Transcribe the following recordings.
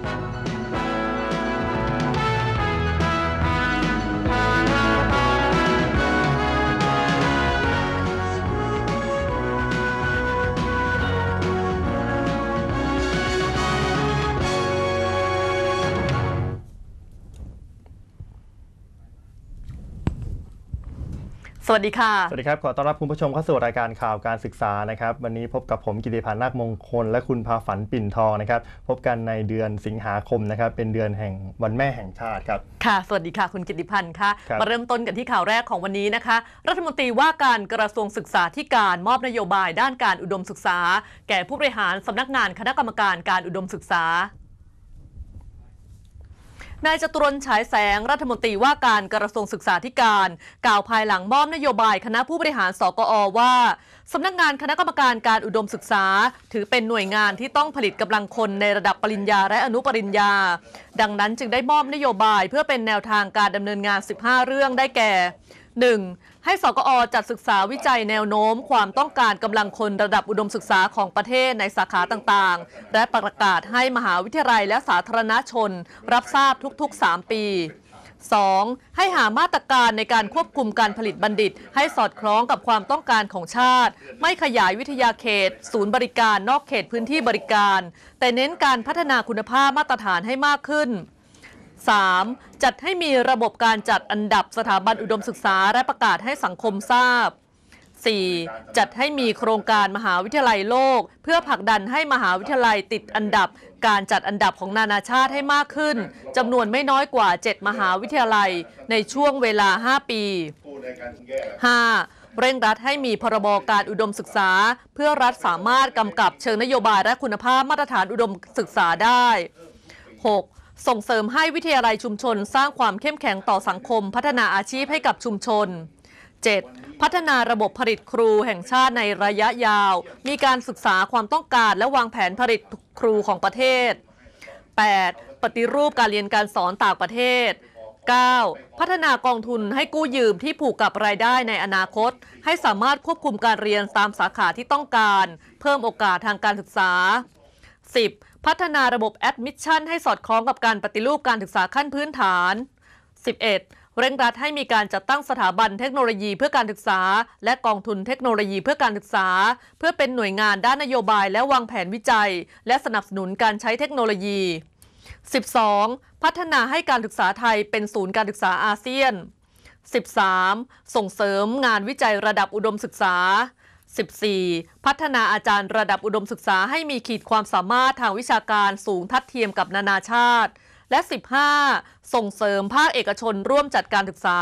สวัสดีค่ะสวัสดีครับขอต้อนรับคุณผู้ชมเข้าสู่รายการข่าวการศึกษานะครับวันนี้พบกับผมกิติพันธ์นาคมงคลและคุณพาฝันปิ่นทองนะครับพบกันในเดือนสิงหาคมนะครับเป็นเดือนแห่งวันแม่แห่งชาติครับค่ะสวัสดีค่ะคุณกิติพันธ์ค่ะมาเริ่มต้นกันที่ข่าวแรกของวันนี้นะคะรัฐมนตรีว่าการกระทรวงศึกษาธิการมอบนโยบายด้านการอุดมศึกษาแก่ผู้บริหารสำนักงานคณะกรรมการการอุดมศึกษานายจตุรนต์ฉายแสงรัฐมนตรีว่าการกระทรวงศึกษาธิการกล่าวภายหลังมอบนโยบายคณะผู้บริหารสกอ.ว่าสำนักงานคณะกรรมการการอุดมศึกษาถือเป็นหน่วยงานที่ต้องผลิตกำลังคนในระดับปริญญาและอนุปริญญาดังนั้นจึงได้มอบนโยบายเพื่อเป็นแนวทางการดำเนินงาน15เรื่องได้แก่ 1. ให้สกอ.จัดศึกษาวิจัยแนวโน้มความต้องการกำลังคนระดับอุดมศึกษาของประเทศในสาขาต่างๆและประกาศให้มหาวิทยาลัยและสาธารณชนรับทราบทุกๆ3 ปี 2. ให้หามาตรการในการควบคุมการผลิตบัณฑิตให้สอดคล้องกับความต้องการของชาติไม่ขยายวิทยาเขตศูนย์บริการนอกเขตพื้นที่บริการแต่เน้นการพัฒนาคุณภาพมาตรฐานให้มากขึ้น 3. จัดให้มีระบบการจัดอันดับสถาบันอุดมศึกษาและประกาศให้สังคมทราบ 4. จัดให้มีโครงการมหาวิทยาลัยโลกเพื่อผลักดันให้มหาวิทยาลัยติดอันดับการจัดอันดับของนานาชาติให้มากขึ้นจำนวนไม่น้อยกว่า7มหาวิทยาลัยในช่วงเวลา5 ปี 5. เร่งรัดให้มีพรบการอุดมศึกษาเพื่อรัฐสามารถกำกับเชิงนโยบายและคุณภาพมาตรฐานอุดมศึกษาได้ 6. ส่งเสริมให้วิทยาลัยชุมชนสร้างความเข้มแข็งต่อสังคมพัฒนาอาชีพให้กับชุมชน 7. พัฒนาระบบผลิตครูแห่งชาติในระยะยาวมีการศึกษาความต้องการและวางแผนผลิตครูของประเทศ 8. ปฏิรูปการเรียนการสอนต่างประเทศ 9. พัฒนากองทุนให้กู้ยืมที่ผูกกับรายได้ในอนาคตให้สามารถควบคุมการเรียนตามสาขาที่ต้องการเพิ่มโอกาสทางการศึกษา 10. พัฒนาระบบแอดมิชชั่นให้สอดคล้องกับการปฏิรูปการศึกษาขั้นพื้นฐาน 11. เร่งรัดให้มีการจัดตั้งสถาบันเทคโนโลยีเพื่อการศึกษาและกองทุนเทคโนโลยีเพื่อการศึกษาเพื่อเป็นหน่วยงานด้านนโยบายและวางแผนวิจัยและสนับสนุนการใช้เทคโนโลยี 12. พัฒนาให้การศึกษาไทยเป็นศูนย์การศึกษาอาเซียน 13. ส่งเสริมงานวิจัยระดับอุดมศึกษา 14. พัฒนาอาจารย์ระดับอุดมศึกษาให้มีขีดความสามารถทางวิชาการสูงทัดเทียมกับนานาชาติและ 15. ส่งเสริมภาคเอกชนร่วมจัดการศึกษา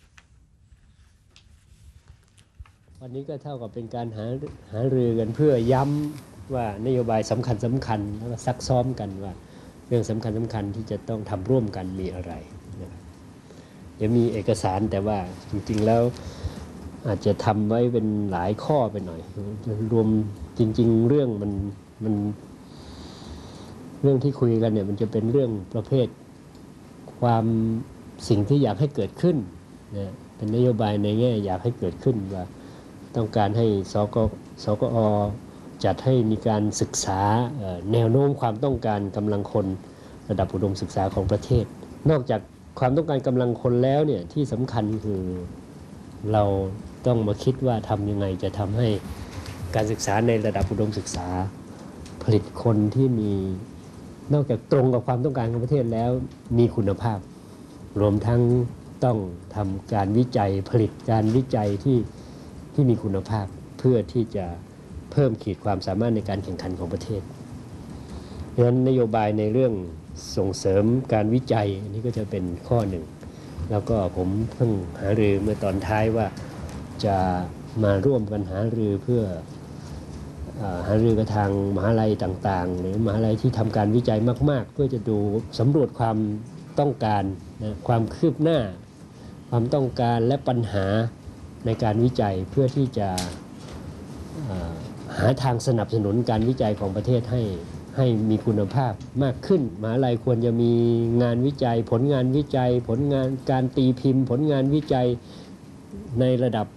วันนี้ก็เท่ากับเป็นการหารือกันเพื่อย้ำว่านโยบายสำคัญแล้วก็ซักซ้อมกันว่าเรื่องสำคัญที่จะต้องทำร่วมกันมีอะไรนะครับเดี๋ยวมีเอกสารแต่ว่าจริงๆแล้วอาจจะทำไว้เป็นหลายข้อไปหน่อยรวมจริงๆเรื่องมันเรื่องที่คุยกันเนี่ยมันจะเป็นเรื่องประเภทความสิ่งที่อยากให้เกิดขึ้นนะเป็นนโยบายในแง่อยากให้เกิดขึ้นว่าต้องการให้สกอ.จัดให้มีการศึกษาแนวโน้มความต้องการกำลังคนระดับอุดมศึกษาของประเทศนอกจากความต้องการกำลังคนแล้วเนี่ยที่สำคัญคือเราต้องมาคิดว่าทำยังไงจะทำให้การศึกษาในระดับอุดมศึกษาผลิตคนที่มีนอกจากตรงกับความต้องการของประเทศแล้วมีคุณภาพรวมทั้งต้องทำการวิจัยผลิตการวิจัยที่มีคุณภาพเพื่อที่จะเพิ่มขีดความสามารถในการแข่งขันของประเทศดังนั้นนโยบายในเรื่องส่งเสริมการวิจัยอันนี้ก็จะเป็นข้อหนึ่งแล้วก็ผมเพิ่งหารือเมื่อตอนท้ายว่าจะมาร่วมกันหารือเพื่อหารือกับทางมหาลัยต่างๆหรือมหาลัยที่ทำการวิจัยมากๆเพื่อจะดูสำรวจความต้องการนะความคืบหน้าความต้องการและปัญหาในการวิจัยเพื่อที่จะหาทางสนับสนุนการวิจัยของประเทศให้มีคุณภาพมากขึ้นมหาลัยควรจะมีงานวิจัยผลงานวิจัยผลงานการตีพิมพ์ผลงานวิจัยในระดับ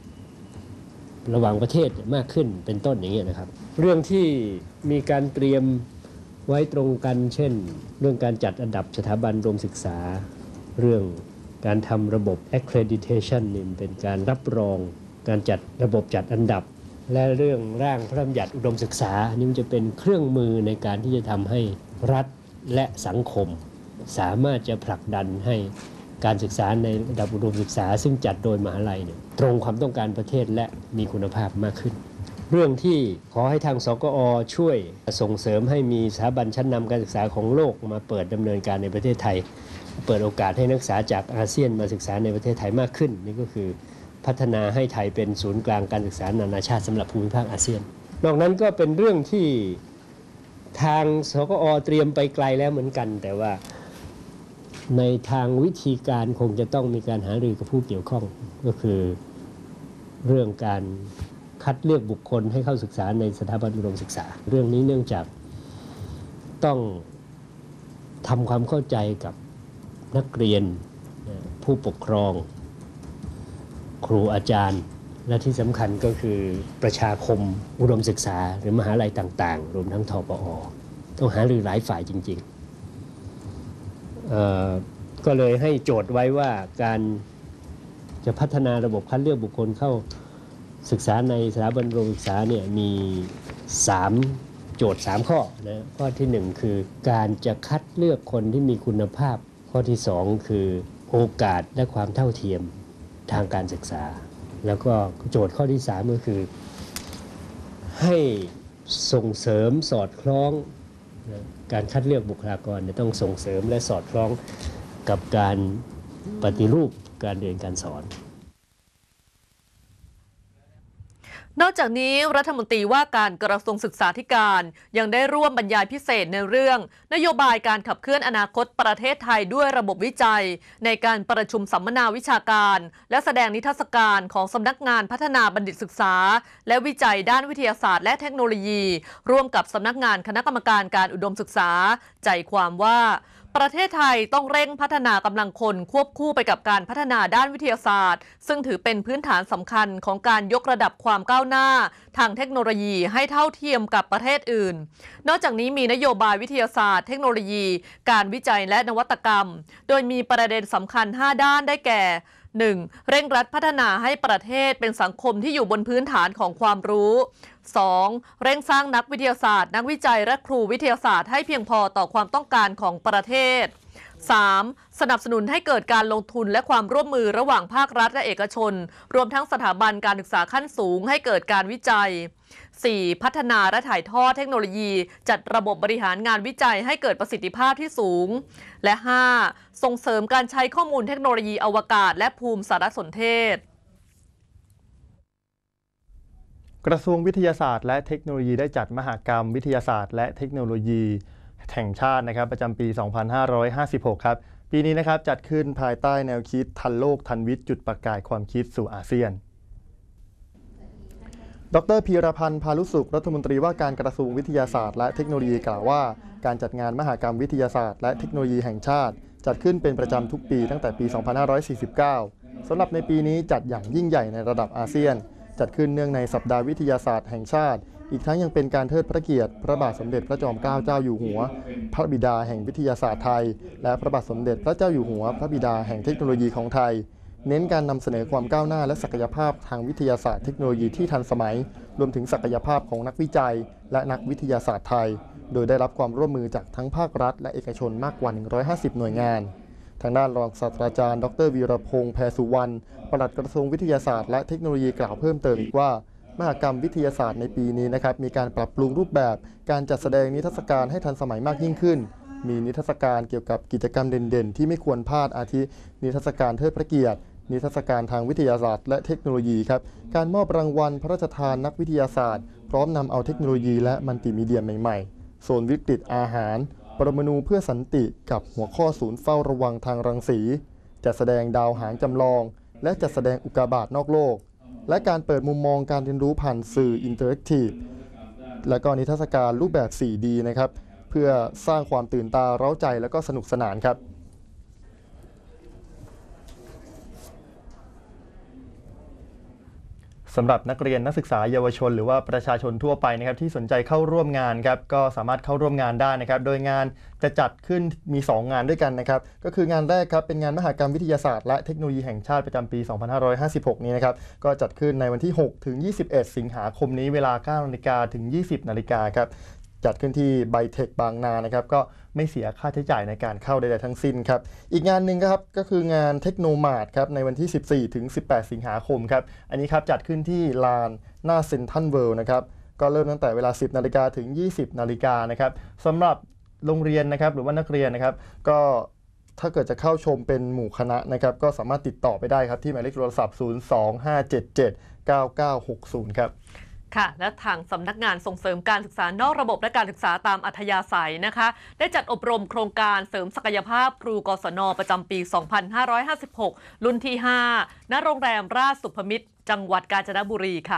ระหว่างประเทศมากขึ้นเป็นต้นอย่างเงี้ยนะครับเรื่องที่มีการเตรียมไว้ตรงกันเช่นเรื่องการจัดอันดับสถาบันอุดมศึกษาเรื่องการทำระบบ accreditation นี่เป็นการรับรองการจัดระบบจัดอันดับและเรื่องร่างพระราชบัญญัติอุดมศึกษาอันนี้มันจะเป็นเครื่องมือในการที่จะทำให้รัฐและสังคมสามารถจะผลักดันให้การศึกษาในระดับอุดมศึกษาซึ่งจัดโดยมหาลัยเนี่ยตรงความต้องการประเทศและมีคุณภาพมากขึ้นเรื่องที่ขอให้ทางสกอ.ช่วยส่งเสริมให้มีสถาบันชั้นนำการศึกษาของโลกมาเปิดดำเนินการในประเทศไทยเปิดโอกาสให้นักศึกษาจากอาเซียนมาศึกษาในประเทศไทยมากขึ้นนี่ก็คือพัฒนาให้ไทยเป็นศูนย์กลางการศึกษานานาชาติสำหรับภูมิภาคอาเซียนนอกนั้นก็เป็นเรื่องที่ทางสกอ.เตรียมไปไกลแล้วเหมือนกันแต่ว่าในทางวิธีการคงจะต้องมีการหารือกับผู้เกี่ยวข้องก็คือเรื่องการคัดเลือกบุคคลให้เข้าศึกษาในสถาบันอุดมศึกษาเรื่องนี้เนื่องจากต้องทำความเข้าใจกับนักเรียนผู้ปกครองครูอาจารย์และที่สำคัญก็คือประชาคมอุดมศึกษาหรือมหาลัยต่างๆรวมทั้งทปอ.ต้องหารือหลายฝ่ายจริงๆก็เลยให้โจทย์ไว้ว่าการจะพัฒนาระบบคัดเลือกบุคคลเข้าศึกษาในสถาบันอุดมศึกษาเนี่ยมี3โจทย์3ข้อนะข้อที่1คือการจะคัดเลือกคนที่มีคุณภาพข้อที่2คือโอกาสและความเท่าเทียมทางการศึกษาแล้วก็โจทย์ข้อที่3ก็คือให้ส่งเสริมสอดคล้องการคัดเลือกบุคลากรต้องส่งเสริมและสอดคล้องกับการปฏิรูปการเรียนการสอนนอกจากนี้รัฐมนตรีว่าการกระทรวงศึกษาธิการยังได้ร่วมบรรยายพิเศษในเรื่องนโยบายการขับเคลื่อนอนาคตประเทศไทยด้วยระบบวิจัยในการประชุมสัมมนาวิชาการและแสดงนิทรรศการของสำนักงานพัฒนาบัณฑิตศึกษาและวิจัยด้านวิทยาศาสตร์และเทคโนโลยีร่วมกับสำนักงานคณะกรรมการการอุดมศึกษาใจความว่าประเทศไทยต้องเร่งพัฒนากำลังคนควบคู่ไปกับการพัฒนาด้านวิทยาศาสตร์ซึ่งถือเป็นพื้นฐานสำคัญของการยกระดับความก้าวหน้าทางเทคโนโลยีให้เท่าเทียมกับประเทศอื่นนอกจากนี้มีนโยบายวิทยาศาสตร์เทคโนโลยีการวิจัยและนวัตกรรมโดยมีประเด็นสำคัญ5ด้านได้แก่ 1. เร่งรัดพัฒนาให้ประเทศเป็นสังคมที่อยู่บนพื้นฐานของความรู้ 2. เร่งสร้างนักวิทยาศาสตร์นักวิจัยและครูวิทยาศาสตร์ให้เพียงพอต่อความต้องการของประเทศ 3. สนับสนุนให้เกิดการลงทุนและความร่วมมือระหว่างภาครัฐและเอกชนรวมทั้งสถาบันการศึกษาขั้นสูงให้เกิดการวิจัย 4. พัฒนาและถ่ายทอดเทคโนโลยีจัดระบบบริหารงานวิจัยให้เกิดประสิทธิภาพที่สูงและ 5. ส่งเสริมการใช้ข้อมูลเทคโนโลยีอวกาศและภูมิสารสนเทศกระทรวงวิทยาศาสตร์และเทคโนโลยีได้จัดมหกรรมวิทยาศาสตร์และเทคโนโลยีแห่งชาตินะครับประจำปี 2556 ครับปีนี้นะครับจัดขึ้นภายใต้แนวคิดทันโลกทันวิทย์จุดประกายความคิดสู่อาเซียนดร.พีรพันธ์ พาลุสุขรัฐมนตรีว่าการกระทรวงวิทยาศาสตร์และเทคโนโลยีกล่าวว่าการจัดงานมหกรรมวิทยาศาสตร์และเทคโนโลยีแห่งชาติจัดขึ้นเป็นประจำทุกปีตั้งแต่ปี 2549 สำหรับในปีนี้จัดอย่างยิ่งใหญ่ในระดับอาเซียนจัดขึ้นเนื่องในสัปดาห์วิทยาศาสตร์แห่งชาติอีกทั้งยังเป็นการเทิดพระเกียรติพระบาทสมเด็จพระจอมเกล้าเจ้าอยู่หัวพระบิดาแห่งวิทยาศาสตร์ไทยและพระบาทสมเด็จพระเจ้าอยู่หัวพระบิดาแห่งเทคโนโลยีของไทยเน้นการนำเสนอความก้าวหน้าและศักยภาพทางวิทยาศาสตร์เทคโนโลยีที่ทันสมัยรวมถึงศักยภาพของนักวิจัยและนักวิทยาศาสตร์ไทยโดยได้รับความร่วมมือจากทั้งภาครัฐและเอกชนมากกว่า150หน่วยงานทางด้านรองศาสตราจารย์ดร.วีรพงษ์แพรสุวรรณปลัดกระทรวงวิทยาศาสตร์และเทคโนโลยีกล่าวเพิ่มเติมอีกว่ามหกรรมวิทยาศาสตร์ในปีนี้นะครับมีการปรับปรุงรูปแบบการจัดแสดงนิทรรศการให้ทันสมัยมากยิ่งขึ้นมีนิทรรศการเกี่ยวกับกิจกรรมเด่นๆที่ไม่ควรพลาดอาทินิทรรศการเทิดพระเกียรตินิทรรศการทางวิทยาศาสตร์และเทคโนโลยีครับการมอบรางวัลพระราชทานนักวิทยาศาสตร์พร้อมนำเอาเทคโนโลยีและมัลติมีเดียใหม่ๆโซนวิกฤตอาหารปรมาณูเพื่อสันติกับหัวข้อศูนย์เฝ้าระวังทางรังสีจัดแสดงดาวหางจำลองและจัดแสดงอุกกาบาตนอกโลกและการเปิดมุมมองการเรียนรู้ผ่านสื่ออินเทอร์แอคทีฟและก็นิทรรศการรูปแบบ 4D นะครับเพื่อสร้างความตื่นตาเร้าใจและก็สนุกสนานครับสำหรับนักเรียนนักศึกษาเยาวชนหรือว่าประชาชนทั่วไปนะครับที่สนใจเข้าร่วมงานครับก็สามารถเข้าร่วมงานได้นะครับโดยงานจะจัดขึ้นมี2งานด้วยกันนะครับก็คืองานแรกครับเป็นงานมหกรรมวิทยาศาสตร์และเทคโนโลยีแห่งชาติประจำปี 2556 นี้นะครับก็จัดขึ้นในวันที่6 ถึง 21 สิงหาคมนี้เวลา 9 นาฬิกาถึง 20 นาฬิกาครับจัดขึ้นที่ไบเทคบางนานะครับก็ไม่เสียค่าใช้จ่ายในการเข้าใดๆทั้งสิ้นครับอีกงานหนึ่งครับก็คืองานเทคโนมาร์ทครับในวันที่ 14 ถึง 18 สิงหาคมครับอันนี้ครับจัดขึ้นที่ลานหน้าเซ็นทรัลเวิลด์นะครับก็เริ่มตั้งแต่เวลา 10 นาฬิกาถึง 20 นาฬิกานะครับสำหรับโรงเรียนนะครับหรือว่านักเรียนนะครับก็ถ้าเกิดจะเข้าชมเป็นหมู่คณะนะครับก็สามารถติดต่อไปได้ครับที่หมายเลขโทรศัพท์ 025779960 ครับค่ะและทางสำนักงานส่งเสริมการศึกษานอกระบบและการศึกษาตามอัธยาศัยนะคะได้จัดอบรมโครงการเสริมศักยภาพครูกศน.ประจำปี 2556 รุ่นที่ 5 ณ โรงแรมราชสุภมิตร จังหวัดกาญจนบุรีค่ะ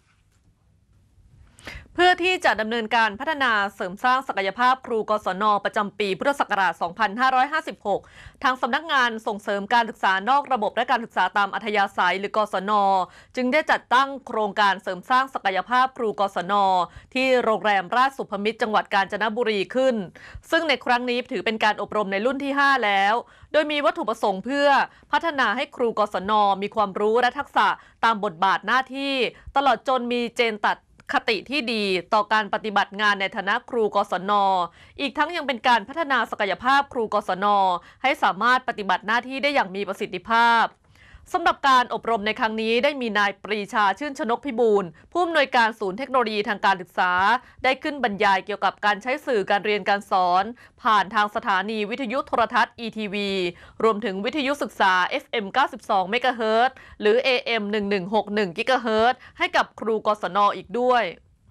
เพื่อที่จะดำเนินการพัฒนาเสริมสร้างศักยภาพครูกศน.ประจำปีพุทธศักราช 2556 ทางสำนักงานส่งเสริมการศึกษานอกระบบและการศึกษาตามอัธยาศัยหรือกศน.จึงได้จัดตั้งโครงการเสริมสร้างศักยภาพครูกศน.ที่โรงแรมราชสุภมิตรจังหวัดกาญจนบุรีขึ้นซึ่งในครั้งนี้ถือเป็นการอบรมในรุ่นที่ 5 แล้วโดยมีวัตถุประสงค์เพื่อพัฒนาให้ครูกศน.มีความรู้และทักษะตามบทบาทหน้าที่ตลอดจนมีเจนตัดคติที่ดีต่อการปฏิบัติงานในฐานะครูกศน.อีกทั้งยังเป็นการพัฒนาศักยภาพครูกศน.ให้สามารถปฏิบัติหน้าที่ได้อย่างมีประสิทธิภาพสำหรับการอบรมในครั้งนี้ได้มีนายปรีชาชื่นชนกพิบูลผู้อำนวยการศูนย์เทคโนโลยีทางการศึกษาได้ขึ้นบรรยายเกี่ยวกับการใช้สื่อการเรียนการสอนผ่านทางสถานีวิทยุโทรทัศน์ ETV รวมถึงวิทยุศึกษา FM 92 เมกะเฮิรตซ์หรือ AM 1161 กิกะเฮิรตซ์ให้กับครูกศน.อีกด้วย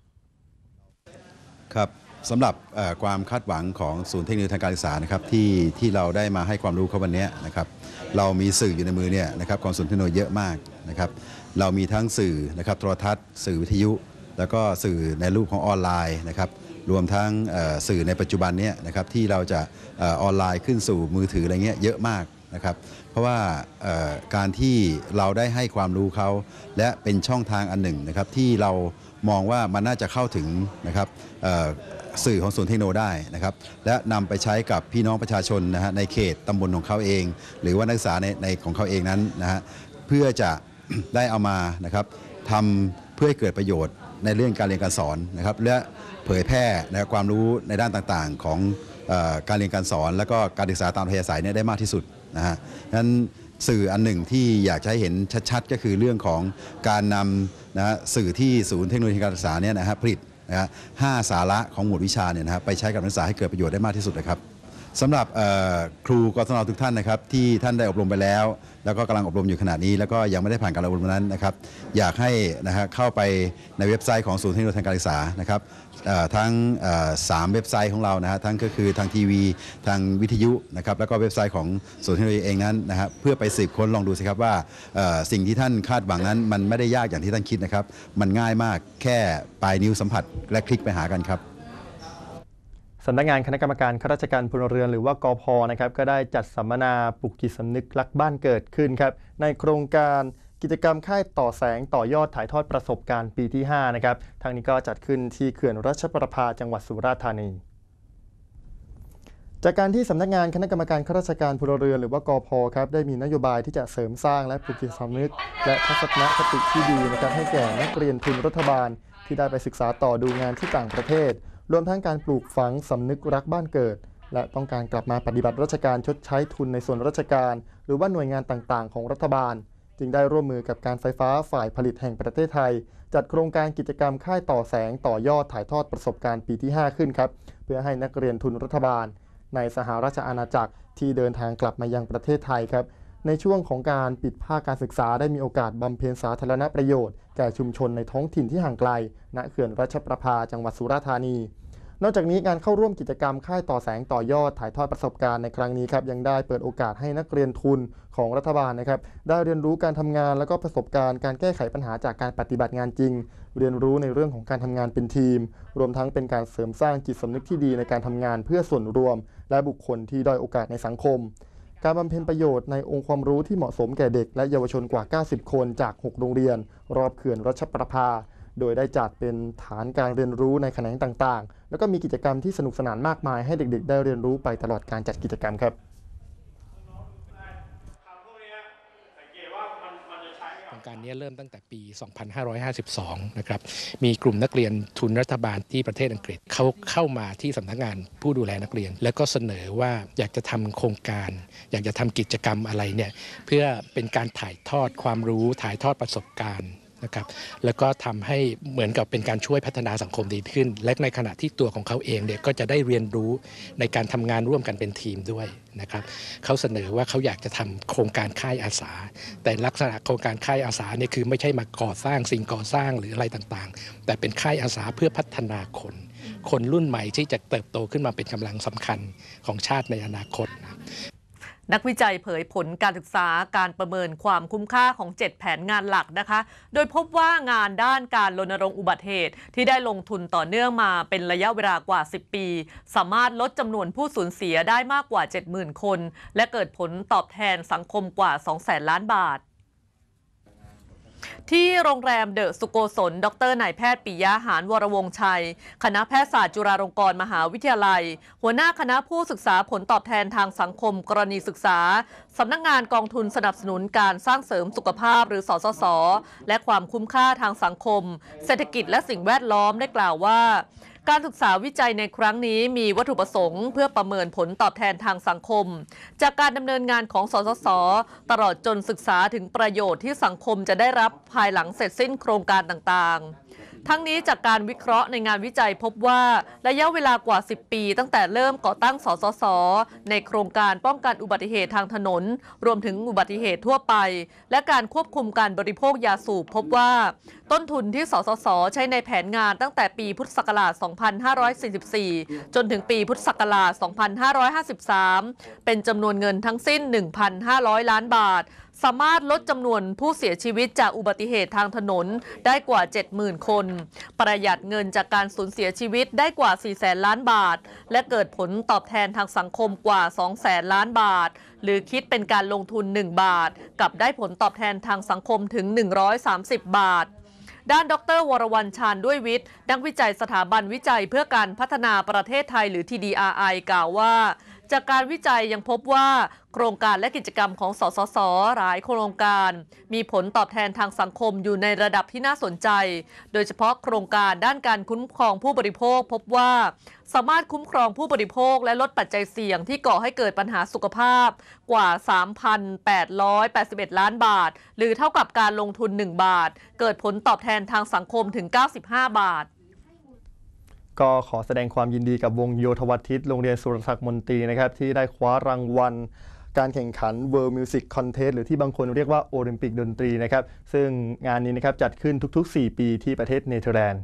ครับสำหรับความคาดหวังของศูนย์เทคโนโลยีทางการศึกษานะครับที่เราได้มาให้ความรู้เขาวันนี้นะครับเรามีสื่ออยู่ในมือเนี่ยนะครับของศูนย์เทคโนโลยีเยอะมากนะครับเรามีทั้งสื่อนะครับโทรทัศน์สื่อวิทยุแล้วก็สื่อในรูปของออนไลน์นะครับรวมทั้งสื่อในปัจจุบันนี้นะครับที่เราจะออนไลน์ขึ้นสู่มือถืออะไรเงี้ยเยอะมากนะครับเพราะว่าการที่เราได้ให้ความรู้เขาและเป็นช่องทางอันหนึ่งนะครับที่เรามองว่ามันน่าจะเข้าถึงนะครับสื่อของศูนย์เทคโนโลยีได้นะครับและนำไปใช้กับพี่น้องประชาชนนะฮะในเขตตำบลของเขาเองหรือว่านักศึกษาในของเขาเองนั้นนะฮะเพื่อจะได้เอามานะครับทำเพื่อให้เกิดประโยชน์ในเรื่องการเรียนการสอนนะครับและเผยแพร่นะครับความรู้ในด้านต่างๆของการเรียนการสอนและก็การศึกษาตามอัธยาศัยเนี่ยได้มากที่สุดนะฮะนั้นสื่ออันหนึ่งที่อยากจะให้เห็นชัดๆก็คือเรื่องของการนำนะสื่อที่ศูนย์เทคโนโลยีการศึกษาเนี่ยนะฮะผลิตนะ5 สาระของหมวดวิชาเนี่ยนะครับไปใช้กับนักศึกษาให้เกิดประโยชน์ได้มากที่สุดนะครับสำหรับครูกศน.ทุกท่านนะครับที่ท่านได้อบรมไปแล้วแล้วก็กำลังอบรมอยู่ขณะนี้แล้วก็ยังไม่ได้ผ่านการอบรมนั้นนะครับอยากให้นะฮะเข้าไปในเว็บไซต์ของศูนย์เทคโนโลยีทางการศึกษานะครับทั้ง3 เว็บไซต์ของเรานะฮะทั้งก็คือทางทีวีทางวิทยุนะครับแล้วก็เว็บไซต์ของศูนย์เทคโนโลยีเองนั้นนะฮะเพื่อไปสืบค้นลองดูสิครับว่าสิ่งที่ท่านคาดหวังนั้นมันไม่ได้ยากอย่างที่ท่านคิดนะครับมันง่ายมากแค่ปลายนิ้วสัมผัสและคลิกไปหากันครับสำนักงานคณะกรรมการข้าราชการพลเรือนหรือว่ากพ.นะครับก็ได้จัดสัมมนาปลุกจิตสำนึกรักบ้านเกิดขึ้นครับในโครงการกิจกรรมค่ายต่อแสงต่อยอดถ่ายทอดประสบการณ์ปีที่ 5 นะครับทางนี้ก็จัดขึ้นที่เขื่อนรัชประภาจังหวัดสุราษฎร์ธานีจากการที่สำนักงานคณะกรรมการข้าราชการพลเรือนหรือว่ากพ.ครับได้มีนโยบายที่จะเสริมสร้างและปลุกจิตสำนึกและทัศนคติที่ดีนะครับให้แก่นักเรียนทุนรัฐบาลที่ได้ไปศึกษาต่อดูงานที่ต่างประเทศรวมทั้งการปลูกฝังสำนึกรักบ้านเกิดและต้องการกลับมาปฏิบัติราชการชดใช้ทุนในส่วนราชการหรือว่าหน่วยงานต่างๆของรัฐบาลจึงได้ร่วมมือกับการไฟฟ้าฝ่ายผลิตแห่งประเทศไทยจัดโครงการกิจกรรมค่ายต่อแสงต่อยอดถ่ายทอดประสบการณ์ปีที่ 5 ขึ้นครับเพื่อให้นักเรียนทุนรัฐบาลในสหราชอาณาจักรที่เดินทางกลับมายังประเทศไทยครับในช่วงของการปิดภาคการศึกษาได้มีโอกาสบำเพ็ญสาธารณประโยชน์แก่ชุมชนในท้องถิ่นที่ห่างไกลณเขื่อนรัชประภาจังหวัดสุราษฎร์ธานีนอกจากนี้การเข้าร่วมกิจกรรมค่ายต่อแสงต่อยอดถ่ายทอดประสบการณ์ในครั้งนี้ครับยังได้เปิดโอกาสให้นักเรียนทุนของรัฐบาลนะครับได้เรียนรู้การทำงานและก็ประสบการณ์การแก้ไขปัญหาจากการปฏิบัติงานจริงเรียนรู้ในเรื่องของการทำงานเป็นทีมรวมทั้งเป็นการเสริมสร้างจิตสำนึกที่ดีในการทำงานเพื่อส่วนรวมและบุคคลที่ด้อยโอกาสในสังคมการบำเพ็ญประโยชน์ในองค์ความรู้ที่เหมาะสมแก่เด็กและเยาวชนกว่า 90 คนจาก 6 โรงเรียนรอบเขื่อนรัชประภาโดยได้จัดเป็นฐานการเรียนรู้ในแขนงต่างๆแล้วก็มีกิจกรรมที่สนุกสนานมากมายให้เด็กๆได้เรียนรู้ไปตลอดการจัดกิจกรรมครับโครงการนี้เริ่มตั้งแต่ปี 2552 นะครับ มีกลุ่มนักเรียนทุนรัฐบาลที่ประเทศอังกฤษเขาเข้ามาที่สำนักงานผู้ดูแลนักเรียน แล้วก็เสนอว่าอยากจะทำโครงการ อยากจะทำกิจกรรมอะไรเนี่ยเพื่อเป็นการถ่ายทอดความรู้ถ่ายทอดประสบการณ์นะครับแล้วก็ทำให้เหมือนกับเป็นการช่วยพัฒนาสังคมดีขึ้นและในขณะที่ตัวของเขาเองเนี่ยก็จะได้เรียนรู้ในการทำงานร่วมกันเป็นทีมด้วยนะครับเขาเสนอว่าเขาอยากจะทำโครงการค่ายอาสาแต่ลักษณะโครงการค่ายอาสาเนี่ยคือไม่ใช่มาก่อสร้างสิ่งก่อสร้างหรืออะไรต่างๆแต่เป็นค่ายอาสาเพื่อพัฒนาคนรุ่นใหม่ที่จะเติบโตขึ้นมาเป็นกำลังสำคัญของชาติในอนาคตนักวิจัยเผยผลการศึกษาการประเมินความคุ้มค่าของ 7 แผนงานหลักนะคะโดยพบว่างานด้านการรณรงค์อุบัติเหตุที่ได้ลงทุนต่อเนื่องมาเป็นระยะเวลากว่า 10 ปีสามารถลดจำนวนผู้สูญเสียได้มากกว่า 70,000 คนและเกิดผลตอบแทนสังคมกว่า 200,000 ล้านบาทที่โรงแรมเดอะสุโกศลดร.นายแพทย์ปิยะหานวรวงศ์ชัยคณะแพทยศาสตร์จุฬาลงกรณ์มหาวิทยาลัยหัวหน้าคณะผู้ศึกษาผลตอบแทนทางสังคมกรณีศึกษาสำนักงานกองทุนสนับสนุนการสร้างเสริมสุขภาพหรือสสส.และความคุ้มค่าทางสังคมเศรษฐกิจและสิ่งแวดล้อมได้กล่าวว่าการศึกษาวิจัยในครั้งนี้มีวัตถุประสงค์เพื่อประเมินผลตอบแทนทางสังคมจากการดำเนินงานของสสส.ตลอดจนศึกษาถึงประโยชน์ที่สังคมจะได้รับภายหลังเสร็จสิ้นโครงการต่างๆทั้งนี้จากการวิเคราะห์ในงานวิจัยพบว่าระยะเวลากว่า 10 ปีตั้งแต่เริ่มก่อตั้งสสส.ในโครงการป้องกันอุบัติเหตุทางถนนรวมถึงอุบัติเหตุทั่วไปและการควบคุมการบริโภคยาสูบพบว่าต้นทุนที่สสส.ใช้ในแผนงานตั้งแต่ปีพุทธศักราช 2544 จนถึงปีพุทธศักราช 2553 เป็นจำนวนเงินทั้งสิ้น 1,500 ล้านบาทสามารถลดจำนวนผู้เสียชีวิตจากอุบัติเหตุทางถนนได้กว่า 70,000 คนประหยัดเงินจากการสูญเสียชีวิตได้กว่า 400,000 ล้านบาทและเกิดผลตอบแทนทางสังคมกว่า 200,000 ล้านบาทหรือคิดเป็นการลงทุน1 บาทกับได้ผลตอบแทนทางสังคมถึง130 บาทด้านดร.วรวรรณ ชาญด้วยวิทย์นักวิจัยสถาบันวิจัยเพื่อการพัฒนาประเทศไทยหรือ TDRI กล่าวว่าจากการวิจัยยังพบว่าโครงการและกิจกรรมของสสส.หลายโครงการมีผลตอบแทนทางสังคมอยู่ในระดับที่น่าสนใจโดยเฉพาะโครงการด้านการคุ้มครองผู้บริโภคพบว่าสามารถคุ้มครองผู้บริโภคและลดปัจจัยเสี่ยงที่ก่อให้เกิดปัญหาสุขภาพกว่า 3,881 ล้านบาทหรือเท่ากับการลงทุน1 บาทเกิดผลตอบแทนทางสังคมถึง95 บาทก็ขอแสดงความยินดีกับวงโยธวัฒน์โรงเรียนสุรศักดิ์มนตรีนะครับที่ได้คว้ารางวัลการแข่งขัน World Music Contest หรือที่บางคนเรียกว่าโอลิมปิกดนตรีนะครับซึ่งงานนี้นะครับจัดขึ้นทุกๆ 4 ปีที่ประเทศเนเธอร์แลนด์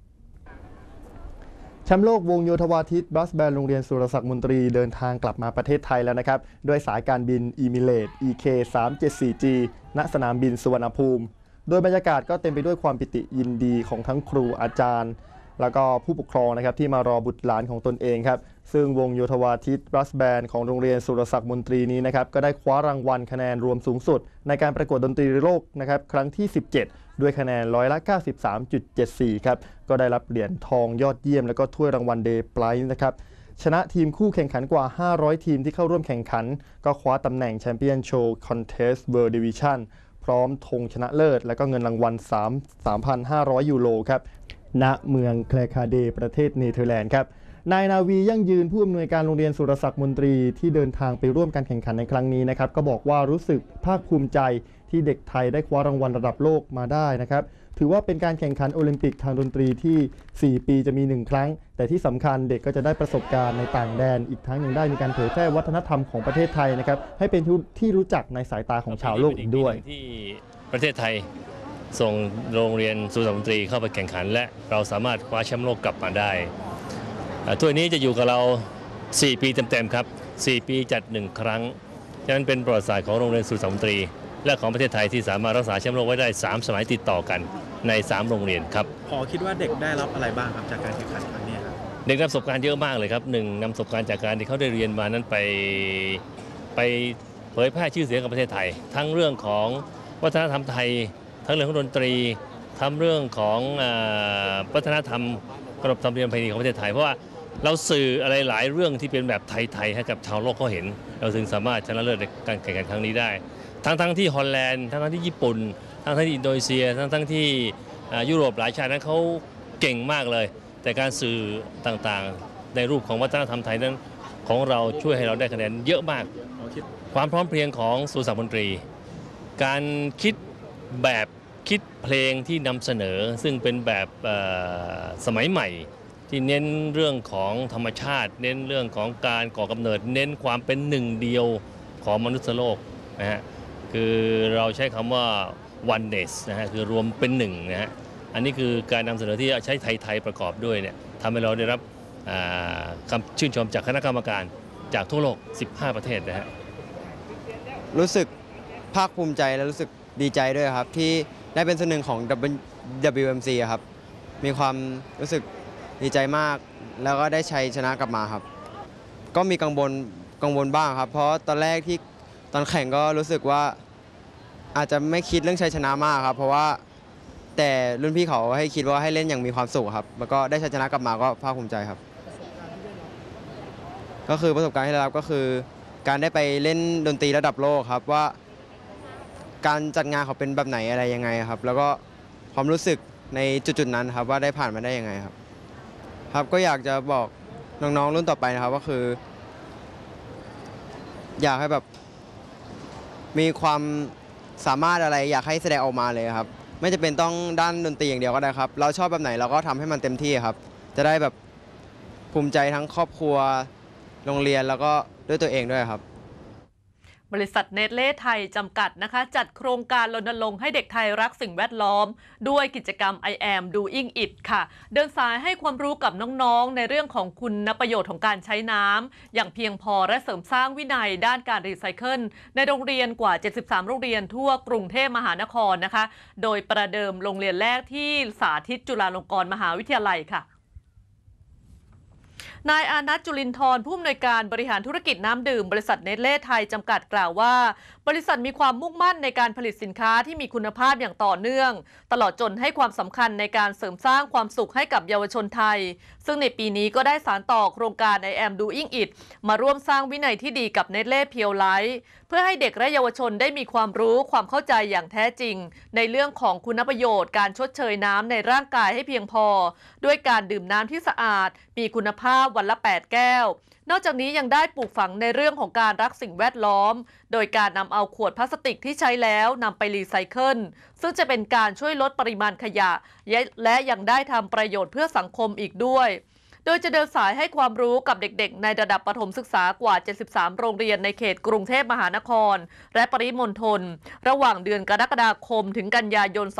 แชมป์โลกวงโยธวาทิตบลัสแบนด์โรงเรียนสุรศักดิ์มนตรีเดินทางกลับมาประเทศไทยแล้วนะครับด้วยสายการบิน Emirates EK374G ณสนามบินสุวรรณภูมิโดยบรรยากาศก็เต็มไปด้วยความปิติยินดีของทั้งครูอาจารย์แล้วก็ผู้ปกครองนะครับที่มารอบุตรหลานของตนเองครับซึ่งวงโยธวาทิตบลัสแบนด์ของโรงเรียนสุรศักดิ์มนตรีนี้นะครับก็ได้คว้ารางวัลคะแนนรวมสูงสุดในการประกวดดนตรีโลกนะครับครั้งที่ 17 ด้วยคะแนน93.74 ครับก็ได้รับเหรียญทองยอดเยี่ยมแล้วก็ถ้วยรางวัลเดย์ไพรส์นะครับชนะทีมคู่แข่งขันกว่า500ทีมที่เข้าร่วมแข่งขันก็คว้าตำแหน่งแชมเปี้ยนโชว์คอนเทสต์เวิลด์ดิวิชั่นพร้อมธงชนะเลิศและก็เงินรางวัล 3,500 ยูโรครับณเมืองแคลคาเดประเทศเนเธอร์แลนด์ครับนายนาวียั่งยืนผู้อำนวยการโรงเรียนสุรศักดิ์มนตรีที่เดินทางไปร่วมการแข่งขันในครั้งนี้นะครับก็บอกว่ารู้สึกภาคภูมิใจที่เด็กไทยได้คว้ารางวัลระดับโลกมาได้นะครับถือว่าเป็นการแข่งขันโอลิมปิกทางดนตรีที่4 ปีจะมี1 ครั้งแต่ที่สำคัญเด็กก็จะได้ประสบการณ์ในต่างแดนอีกทั้งยังได้มีการเผยแพร่วัฒนธรรมของประเทศไทยนะครับให้เป็นที่รู้จักในสายตาของชาวโลกอีกด้วยที่ประเทศไทยส่งโรงเรียนสุรศักดิ์มนตรีเข้าไปแข่งขันและเราสามารถคว้าแชมป์โลกกลับมาได้ถ้วยนี้จะอยู่กับเรา4 ปีเต็มๆครับ4 ปีจัด1 ครั้งฉะนั้นเป็นประวัติศาสตร์ของโรงเรียนสุรศักดิ์มนตรีและของประเทศไทยที่สามารถรักษาแชมป์โลกไว้ได้3 สมัยติดต่อกันใน3 โรงเรียนครับพอคิดว่าเด็กได้รับอะไรบ้างครับจากการแข่งขันครั้งนี้ครับเด็กนำประสบการณ์เยอะมากเลยครับ1นำประสบการณ์จากการที่เขาได้เรียนมานั้นไปเผยแพร่ชื่อเสียงของประเทศไทยทั้งเรื่องของวัฒนธรรมไทยทั้งเรื่องของดนตรีทั้งเรื่องของวัฒนธรรมขนบธรรมเนียมประเพณีของประเทศไทยเพราะว่าเราสื่ออะไรหลายเรื่องที่เป็นแบบไทยๆให้กับชาวโลกเขาเห็นเราถึงสามารถชนะเลิศในการแข่งขันครั้งนี้ได้ทั้งที่ฮอลแลนด์ทั้งที่ญี่ปุ่นทั้งที่อินโดนีเซียทั้งที่ยุโรปหลายชาตินั้นเขาเก่งมากเลยแต่การสื่อต่างๆในรูปของวัฒนธรรมไทยนั้นของเราช่วยให้เราได้คะแนนเยอะมากความพร้อมเพรียงของสุรศักดิ์มนตรีการคิดแบบคิดเพลงที่นำเสนอซึ่งเป็นแบบสมัยใหม่ที่เน้นเรื่องของธรรมชาติเน้นเรื่องของการก่อกำเนิดเน้นความเป็นหนึ่งเดียวของมนุษยโลกนะฮะคือเราใช้คำว่า oneness นะฮะคือรวมเป็นหนึ่งนะฮะอันนี้คือการนำเสนอที่ใช้ไทยประกอบด้วยเนี่ยทำให้เราได้รับคำชื่นชมจากคณะกรรมการจากทั่วโลก15ประเทศนะฮะรู้สึกภาคภูมิใจและรู้สึกดีใจด้วยครับที่ได้เป็นส่วนหนึ่งของ WMC ครับมีความรู้สึกดีใจมากแล้วก็ได้ชัยชนะกลับมาครับก็มีกังวลบ้างครับเพราะตอนแรกที่ตอนแข่งก็รู้สึกว่าอาจจะไม่คิดเรื่องชัยชนะมากครับเพราะว่าแต่รุ่นพี่เขาให้คิดว่าให้เล่นอย่างมีความสุขครับแล้วก็ได้ชัยชนะกลับมาก็ภาคภูมิใจครับก็คือประสบการณ์ที่ได้รับก็คือการได้ไปเล่นดนตรีระดับโลกครับว่าการจัดงานเขาเป็นแบบไหนอะไรยังไงครับแล้วก็ความรู้สึกในจุดนั้นครับว่าได้ผ่านมาได้ยังไงครับครับก็อยากจะบอกน้องๆรุ่นต่อไปนะครับก็คืออยากให้แบบมีความสามารถอะไรอยากให้แสดงออกมาเลยครับไม่จะเป็นต้องด้านดนตรีอย่างเดียวก็ได้ครับเราชอบแบบไหนเราก็ทำให้มันเต็มที่ครับจะได้แบบภูมิใจทั้งครอบครัวโรงเรียนแล้วก็ด้วยตัวเองด้วยครับบริษัทเนสเล่ไทยจำกัดนะคะจัดโครงการรณรงค์ให้เด็กไทยรักสิ่งแวดล้อมด้วยกิจกรรม I am doing it ค่ะเดินสายให้ความรู้กับน้องๆในเรื่องของคุณประโยชน์ของการใช้น้ำอย่างเพียงพอและเสริมสร้างวินัยด้านการรีไซเคิลในโรงเรียนกว่า73โรงเรียนทั่วกรุงเทพมหานครนะคะโดยประเดิมโรงเรียนแรกที่สาธิตจุฬาลงกรณ์มหาวิทยาลัยค่ะนายอานัท จุลินทร์ผู้อำนวยการบริหารธุรกิจน้ำดื่มบริษัทเนสเล่ไทยจำกัดกล่าวว่าบริษัทมีความมุ่งมั่นในการผลิตสินค้าที่มีคุณภาพอย่างต่อเนื่องตลอดจนให้ความสำคัญในการเสริมสร้างความสุขให้กับเยาวชนไทยซึ่งในปีนี้ก็ได้สานต่อโครงการ I am doing it มาร่วมสร้างวินัยที่ดีกับเนสเล่เพียวไลท์เพื่อให้เด็กและเยาวชนได้มีความรู้ความเข้าใจอย่างแท้จริงในเรื่องของคุณประโยชน์การชดเชยน้ำในร่างกายให้เพียงพอด้วยการดื่มน้ำที่สะอาดมีคุณภาพวันละ8 แก้วนอกจากนี้ยังได้ปลูกฝังในเรื่องของการรักสิ่งแวดล้อมโดยการนำเอาขวดพลาสติกที่ใช้แล้วนำไปรีไซเคิลซึ่งจะเป็นการช่วยลดปริมาณขยะและยังได้ทำประโยชน์เพื่อสังคมอีกด้วยโดยจะเดินสายให้ความรู้กับเด็กๆในระดับประถมศึกษากว่า73โรงเรียนในเขตกรุงเทพมหานครและปริมณฑลระหว่างเดือนกรกฎาคมถึงกันยายน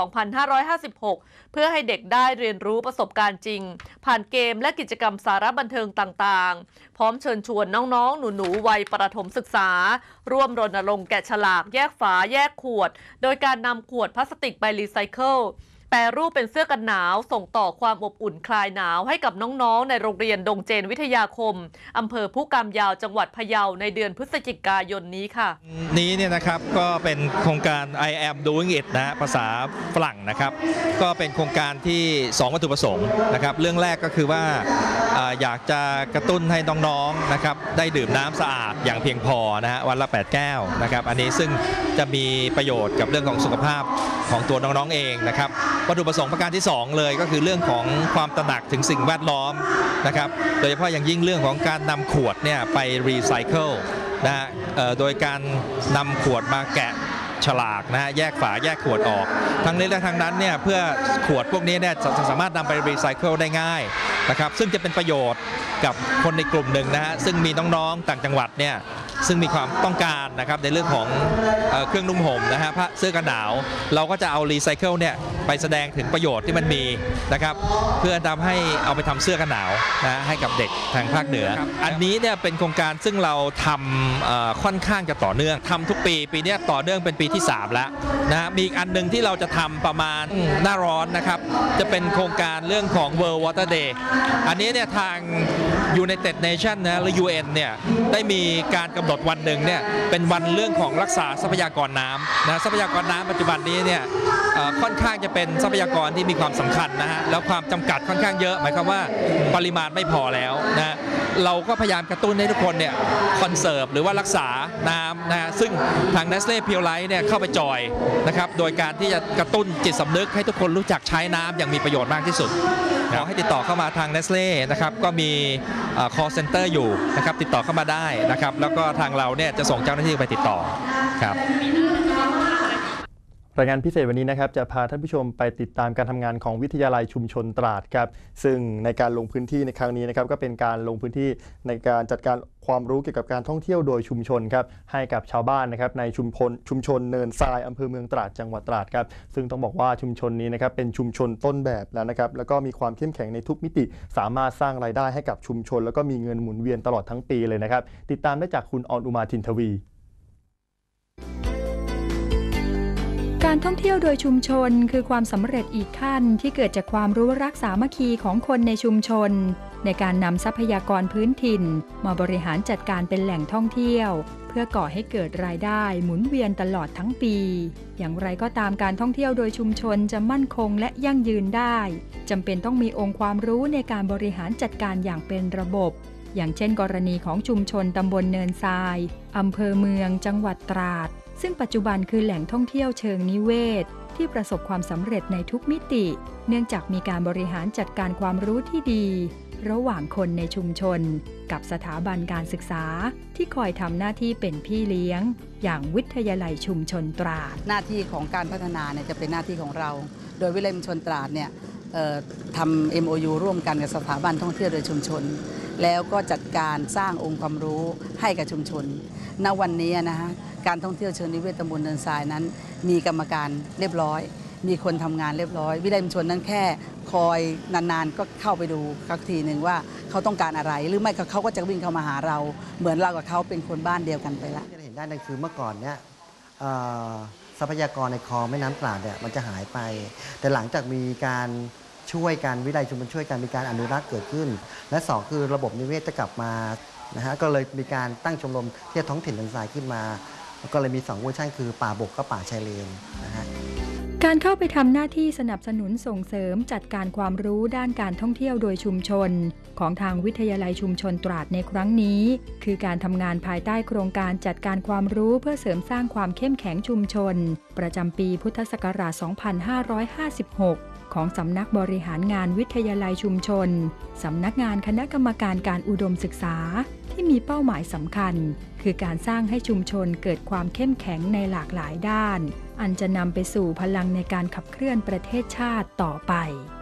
2556 เพื่อให้เด็กได้เรียนรู้ประสบการณ์จริงผ่านเกมและกิจกรรมสาระบันเทิงต่างๆพร้อมเชิญชวนน้องๆหนูๆวัยประถมศึกษาร่วมรณรงค์แกะฉลากแยกฝาแยกขวดโดยการนำขวดพลาสติกไปรีไซเคิลแปรรูปเป็นเสื้อกันหนาวส่งต่อความอบอุ่นคลายหนาวให้กับน้องๆในโรงเรียนดงเจนวิทยาคมอำเภอผู้กำยาวจังหวัดพะเยาในเดือนพฤศจิกายนนี้ค่ะนี้เนี่ยนะครับก็เป็นโครงการ I am doing it นะภาษาฝรั่งนะครับก็เป็นโครงการที่2วัตถุประสงค์นะครับเรื่องแรกก็คือว่าอยากจะกระตุ้นให้น้องๆนะครับได้ดื่มน้ำสะอาดอย่างเพียงพอนะฮะวันละ8 แก้วนะครับอันนี้ซึ่งจะมีประโยชน์กับเรื่องของสุขภาพของตัวน้องๆเองนะครับวัตถุประสงค์ประการที่2เลยก็คือเรื่องของความตระหนักถึงสิ่งแวดล้อมนะครับโดยเฉพาะอย่างยิ่งเรื่องของการนำขวดเนี่ยไปรีไซเคิลนะฮะโดยการนำขวดมาแกะฉลากนะฮะแยกฝาแยกขวดออกทั้งนี้และทั้งนั้นเนี่ยเพื่อขวดพวกนี้เนี่ยจะสามารถนำไปรีไซเคิลได้ง่ายนะครับซึ่งจะเป็นประโยชน์กับคนในกลุ่มหนึ่งนะฮะซึ่งมีน้องๆต่างจังหวัดเนี่ยซึ่งมีความต้องการนะครับในเรื่องของเครื่องนุ่งห่มนะฮะผ้าเสื้อกันหนาวเราก็จะเอารีไซเคิลเนี่ยไปแสดงถึงประโยชน์ที่มันมีนะครับเพื่อทำให้เอาไปทำเสื้อกันหนาวนะให้กับเด็กทางภาคเหนืออันนี้เนี่ยเป็นโครงการซึ่งเราทำค่อนข้างจะต่อเนื่องทำทุกปีนี้ต่อเนื่องเป็นปีที่3แล้วนะมีอีกอันนึงที่เราจะทำประมาณหน้าร้อนนะครับจะเป็นโครงการเรื่องของ World Water Day อันนี้เนี่ยทาง United Nations นะหรือ UN เนี่ยได้มีการกำหนดหนดวันหนึ่งเนี่ยเป็นวันเรื่องของรักษาทรัพยากรน้ำนะทรัพยากรน้ำปัจจุบันนี้เนี่ยค่อนข้างจะเป็นทรัพยากรที่มีความสำคัญนะฮะแล้วความจำกัดค่อนข้างเยอะหมายความว่าปริมาณไม่พอแล้วนะเราก็พยายามกระตุ้นให้ทุกคนเนี่ยคอนเซิร์ฟหรือว่ารักษาน้ำนะซึ่งทาง Nestle Pure Life เนี่ยเข้าไปจอยนะครับโดยการที่จะกระตุ้นจิตสำนึกให้ทุกคนรู้จักใช้น้ำอย่างมีประโยชน์มากที่สุดขอให้ติดต่อเข้ามาทาง Nestle นะครับก็มีcall center อยู่นะครับติดต่อเข้ามาได้นะครับแล้วก็ทางเราเนี่ยจะส่งเจ้าหน้าที่ไปติดต่อครับรายงานพิเศษวันนี้นะครับจะพาท่านผู้ชมไปติดตามการทำงานของวิทยาลัยชุมชนตราดครับซึ่งในการลงพื้นที่ในครั้งนี้นะครับก็เป็นการลงพื้นที่ในการจัดการความรู้เกี่ยวกับการท่องเที่ยวโดยชุมชนครับให้กับชาวบ้านนะครับในชุมชนเนินทรายอำเภอเมืองตราดจังหวัดตราดครับซึ่งต้องบอกว่าชุมชนนี้นะครับเป็นชุมชนต้นแบบแล้วนะครับแล้วก็มีความเข้มแข็งในทุกมิติสามารถสร้างรายได้ให้กับชุมชนแล้วก็มีเงินหมุนเวียนตลอดทั้งปีเลยนะครับติดตามได้จากคุณออนอุมาทินทวีการท่องเที่ยวโดยชุมชนคือความสำเร็จอีกขั้นที่เกิดจากความรู้รักสามัคคีของคนในชุมชนในการนำทรัพยากรพื้นถิ่นมาบริหารจัดการเป็นแหล่งท่องเที่ยวเพื่อก่อให้เกิดรายได้หมุนเวียนตลอดทั้งปีอย่างไรก็ตามการท่องเที่ยวโดยชุมชนจะมั่นคงและยั่งยืนได้จำเป็นต้องมีองค์ความรู้ในการบริหารจัดการอย่างเป็นระบบอย่างเช่นกรณีของชุมชนตำบลเนินทรายอำเภอเมืองจังหวัดตราดซึ่งปัจจุบันคือแหล่งท่องเที่ยวเชิงนิเวศที่ประสบความสำเร็จในทุกมิติเนื่องจากมีการบริหารจัดการความรู้ที่ดีระหว่างคนในชุมชนกับสถาบันการศึกษาที่คอยทำหน้าที่เป็นพี่เลี้ยงอย่างวิทยาลัยชุมชนตราดหน้าที่ของการพัฒนาเนี่ยจะเป็นหน้าที่ของเราโดยวิทยาลัยชุมชนตราดเนี่ยทำ MOU ร่วมกันกับสถาบันท่องเที่ยวโดยชุมชนแล้วก็จัดการสร้างองค์ความรู้ให้กับชุมชนณวันนี้นะฮะการท่องเที่ยวเชิงนิเวศตำบลเนินทรายนั้นมีกรรมการเรียบร้อยมีคนทำงานเรียบร้อยวิทยาลัยชุมชนนั้นแค่คอยนานๆก็เข้าไปดูสักทีหนึ่งว่าเขาต้องการอะไรหรือไม่เขาก็จะวิ่งเข้ามาหาเราเหมือนเรากับเขาเป็นคนบ้านเดียวกันไปละที่เห็นได้นั่นคือเมื่อก่อนเนี่ยทรัพยากรในคลองแม่น้ำตราดเนี่ยมันจะหายไปแต่หลังจากมีการช่วยกันวิทยาลัยชุมชนช่วยกันมีการอนุรักษ์เกิดขึ้นและ2คือระบบนิเวศจะกลับมานะฮะก็เลยมีการตั้งชมรมเที่ยวท้องถิ่นเนินทรายขึ้นมาก็เลยมี2เวอร์ชันคือป่าบกกับป่าชายเลนนะฮะการเข้าไปทำหน้าที่สนับสนุนส่งเสริมจัดการความรู้ด้านการท่องเที่ยวโดยชุมชนของทางวิทยาลัยชุมชนตราดในครั้งนี้คือการทำงานภายใต้โครงการจัดการความรู้เพื่อเสริมสร้างความเข้มแข็งชุมชนประจำปีพุทธศักราช 2556 ของสำนักบริหารงานวิทยาลัยชุมชนสำนักงานคณะกรรมการการอุดมศึกษาที่มีเป้าหมายสำคัญคือการสร้างให้ชุมชนเกิดความเข้มแข็งในหลากหลายด้านอันจะนำไปสู่พลังในการขับเคลื่อนประเทศชาติต่อไป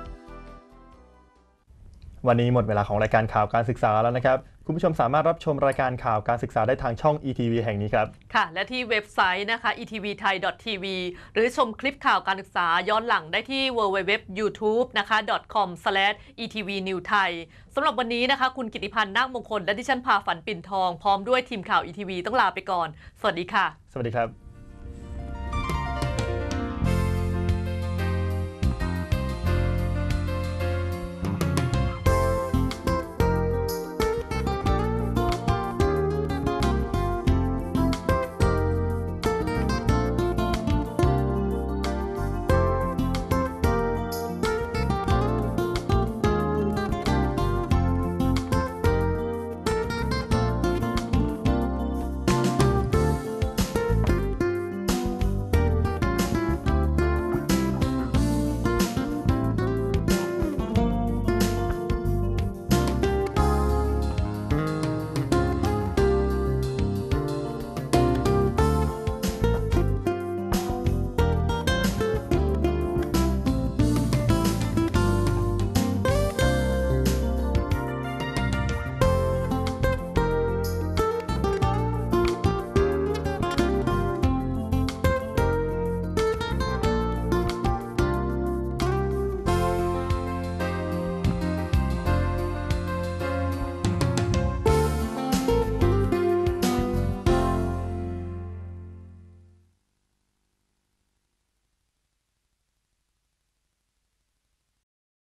วันนี้หมดเวลาของรายการข่าวการศึกษาแล้วนะครับคุณผู้ชมสามารถรับชมรายการข่าวการศึกษาได้ทางช่อง ETV แห่งนี้ครับค่ะและที่เว็บไซต์นะคะ etvthai.tv หรือชมคลิปข่าวการศึกษาย้อนหลังได้ที่ www.youtube นะคะ .com/etvnewthai สำหรับวันนี้นะคะคุณกิติพันธ์นาคมงคลและดิฉันพาฝันปิ่นทองพร้อมด้วยทีมข่าว ETV ต้องลาไปก่อนสวัสดีค่ะสวัสดีครับ